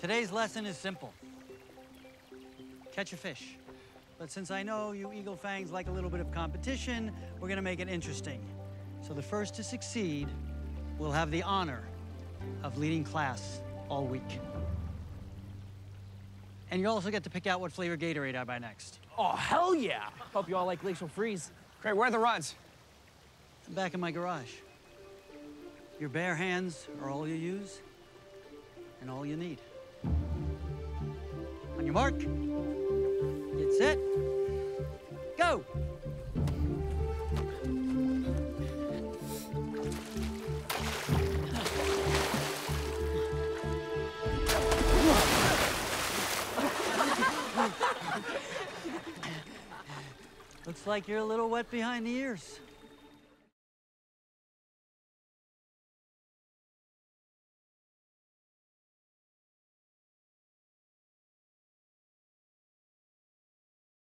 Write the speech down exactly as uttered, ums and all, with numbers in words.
Today's lesson is simple. Catch a fish. But since I know you Eagle Fangs like a little bit of competition, we're gonna make it interesting. So the first to succeed will have the honor of leading class all week. And you also get to pick out what flavor Gatorade I buy next. Oh, hell yeah! Hope you all like Glacial Freeze. Great, where are the rods? Back in my garage. Your bare hands are all you use and all you need. On your mark, get set, go! Looks like you're a little wet behind the ears.